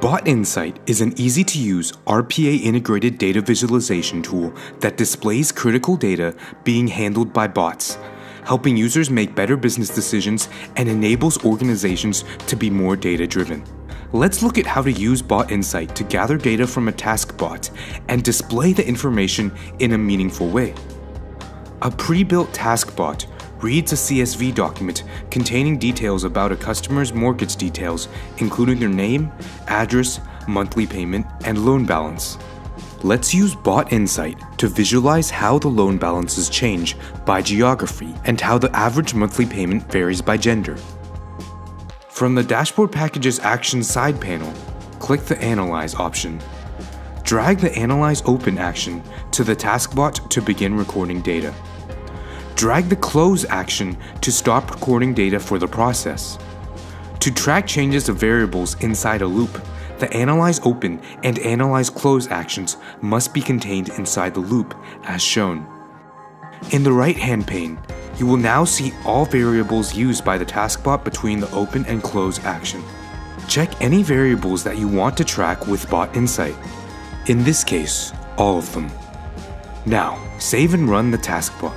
Bot Insight is an easy-to-use RPA-integrated data visualization tool that displays critical data being handled by bots, helping users make better business decisions and enables organizations to be more data-driven. Let's look at how to use Bot Insight to gather data from a task bot and display the information in a meaningful way. A pre-built task bot reads a CSV document containing details about a customer's mortgage details, including their name, address, monthly payment, and loan balance. Let's use Bot Insight to visualize how the loan balances change by geography and how the average monthly payment varies by gender. From the Dashboard Packages Actions side panel, click the Analyze option. Drag the Analyze Open action to the taskbot to begin recording data. Drag the Close action to stop recording data for the process. To track changes of variables inside a loop, the Analyze Open and Analyze Close actions must be contained inside the loop, as shown. In the right-hand pane, you will now see all variables used by the taskbot between the Open and Close action. Check any variables that you want to track with Bot Insight. In this case, all of them. Now, save and run the taskbot.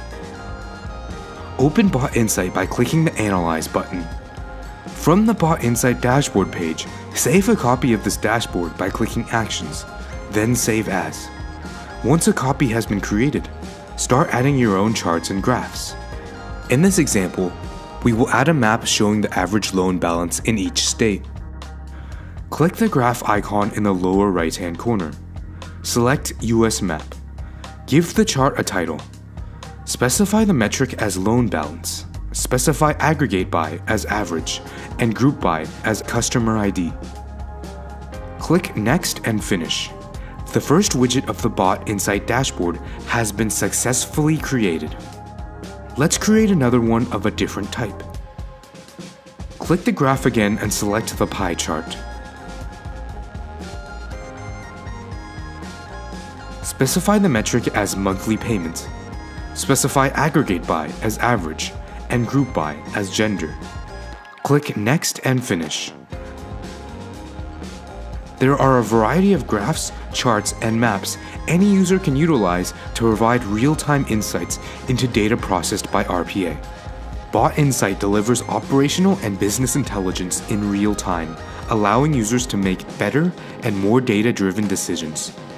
Open Bot Insight by clicking the Analyze button. From the Bot Insight dashboard page, save a copy of this dashboard by clicking Actions, then Save As. Once a copy has been created, start adding your own charts and graphs. In this example, we will add a map showing the average loan balance in each state. Click the graph icon in the lower right-hand corner. Select US Map. Give the chart a title. Specify the metric as loan balance. Specify aggregate by as average and group by as customer ID. Click Next and Finish. The first widget of the Bot Insight dashboard has been successfully created. Let's create another one of a different type. Click the graph again and select the pie chart. Specify the metric as monthly payment. Specify aggregate by as average and group by as gender. Click Next and Finish. There are a variety of graphs, charts, and maps any user can utilize to provide real-time insights into data processed by RPA. Bot Insight delivers operational and business intelligence in real time, allowing users to make better and more data-driven decisions.